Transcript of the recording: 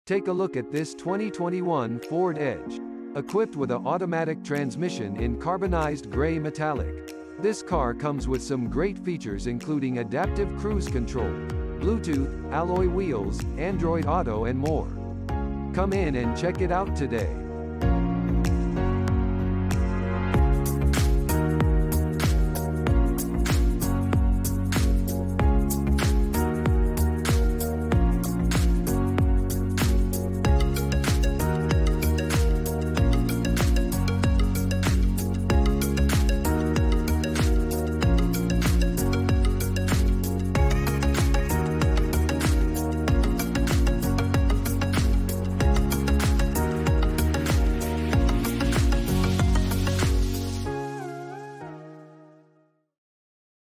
Take a look at this 2021 Ford Edge. Equipped with an automatic transmission in carbonized gray metallic. This car comes with some great features including adaptive cruise control, Bluetooth, alloy wheels, Android Auto and more. Come in and check it out today.